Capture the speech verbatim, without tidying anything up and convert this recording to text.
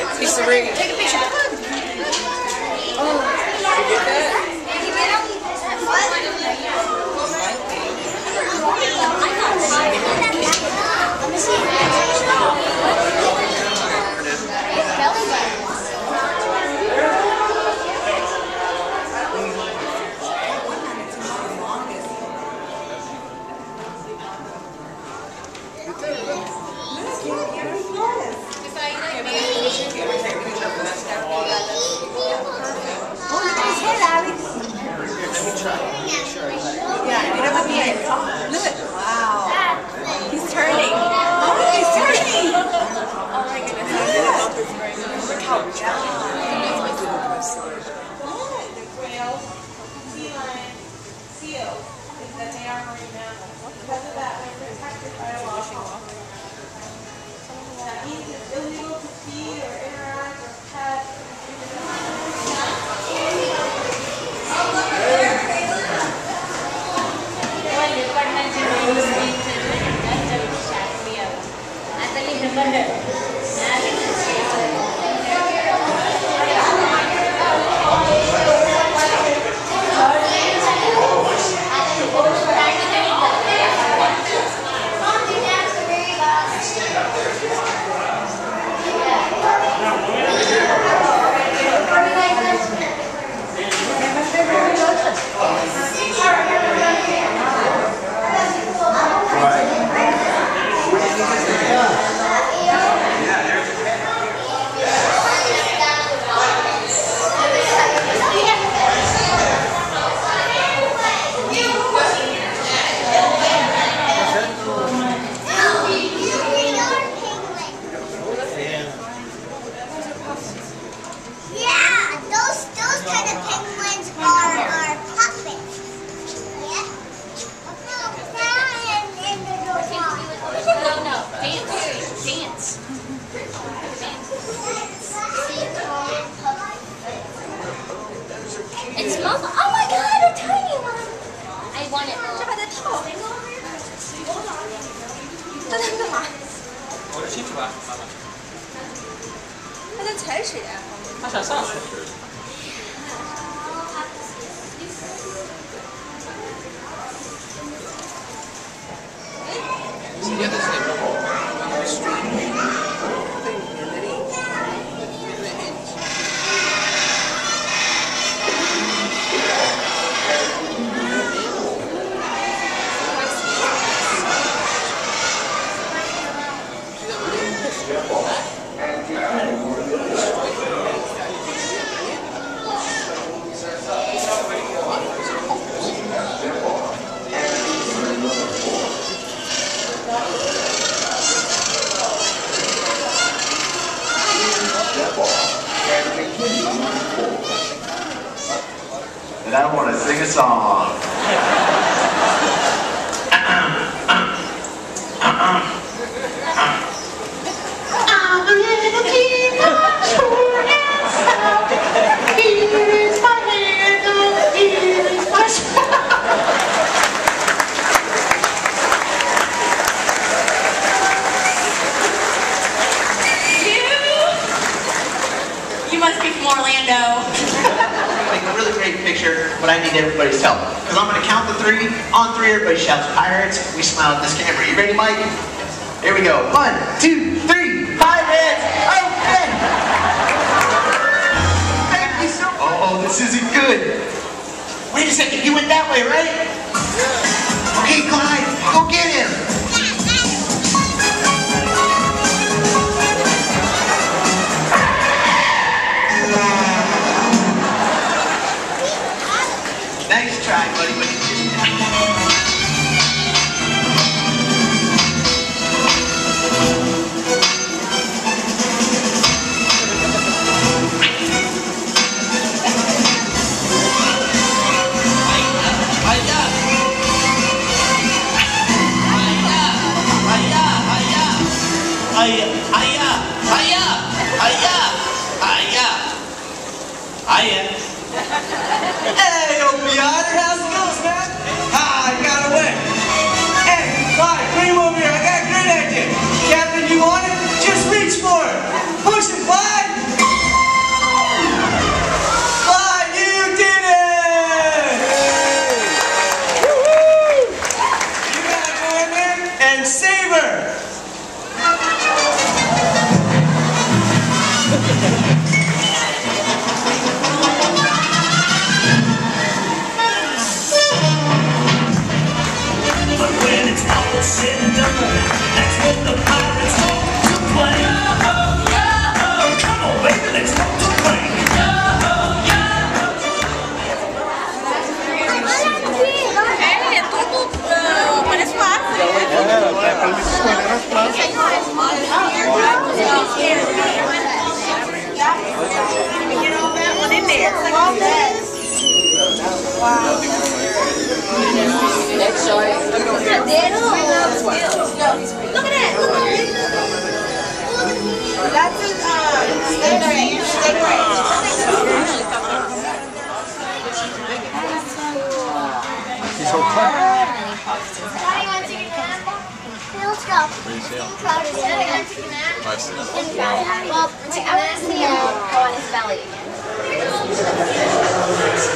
Piece of ring. Take a picture. Oh, you get that? Look. Wow. He's turning. Oh, he's turning. Oh my goodness. Look how young. The quails, sea lions, seals, is that they are marine mammals. Because of that, they're protected by a law. That means it's illegal to feed or interact or pet. It smells. Oh my god, a tiny one! I want it. 这还在跳。这在干嘛？ 我这清楚吧，妈妈。 他在踩水啊。 他想上水。The other thing, the street thing, and then he, in the hinge. And I want to sing a song. I'm a little Pikachu myself. Here is my handle, here is my You must be from Orlando. Make a really great picture, but I need everybody's help. Because I'm going to count the three. On three, everybody shouts pirates. We smile at this camera. You ready, Mike? Here we go. One, two, three. Pirates! Open! Thank you so much. Oh, this isn't good. Wait a second. You went that way, right? Okay, Clyde, go get him. Nice try, buddy, but you didn't. Hiya, hiya, hiya, hiya, hiya, hiya. Hey, Opiata, how's it going, man? Ah, I got away. Hey, Clyde, bring him over here. I got a great idea. Captain, you want it? Just reach for it. Push him, Clyde. and savor. But when it's all said and done, that's what the pirates want to play. Come on, baby, let's go to play. É, tudo uh, parece uma árvore. Next shot. Look at it. Look at it. That's a, um, steak range. Steak range. Let's go. Well, I want to see him go on his belly again.